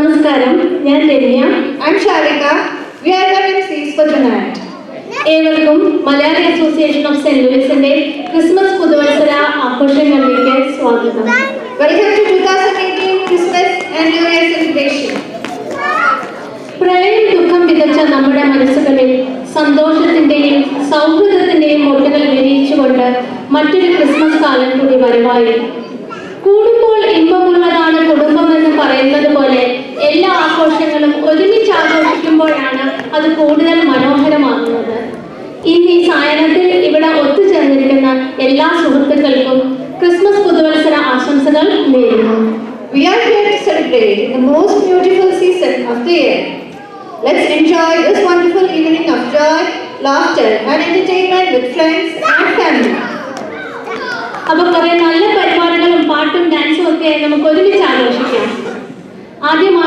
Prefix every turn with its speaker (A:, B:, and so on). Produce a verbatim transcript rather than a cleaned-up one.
A: Namaskaram, ഞാൻ Ramya.
B: I'm Sharika. We are the M Cs for tonight.
A: ഏവർക്കും Malayali association of saint ലൂയിസിന്റെ Christmas പുതുവത്സര ആഘോഷങ്ങളിലേക്ക് സ്വാഗതം.
B: Welcome to twenty eighteen Christmas and New Year celebration.
A: പ്രളയം ദുഃഖം വിതച്ച നമ്മുടെ മനസ്സുകളിൽ സന്തോഷത്തിന്റെയും സൗഹൃദത്തിന്റെയും മൊട്ടുകൾ വിരിയിച്ചുകൊണ്ട് മറ്റൊരു ക്രിസ്മസ് കാലം കൂടി വരവായി. കൂടുമ്പോൾ ഇമ്പമുള്ളതാണ് കുടുംബം എന്ന് പറയുന്നത് പോലെ എല്ലാ ആഘോഷങ്ങളും ഒരുമിച്ച് ആഘോഷിക്കുമ്പോഴാണ് അത് കൂടുതൽ മനോഹരമാകുന്നത്. ഇന്ന് ഈ സായനത്തിൽ ഇവിടെ ഒത്തുചേർന്നിരിക്കുന്ന എല്ലാ സുഹൃത്തുക്കൾക്കും ക്രിസ്മസ് പുതുവത്സര ആശംസകൾ നേരുന്നു.
B: We are here to celebrate the most beautiful season of the year. Let's enjoy this wonderful evening of joy, laughter and entertainment with friends and family.
A: അപ്പൊ കുറെ നല്ല പരിപാടികളും പാട്ടും ഡാൻസും ഒക്കെ നമുക്ക് ഒരുമിച്ച് ആഘോഷിക്കാം. ആദ്യം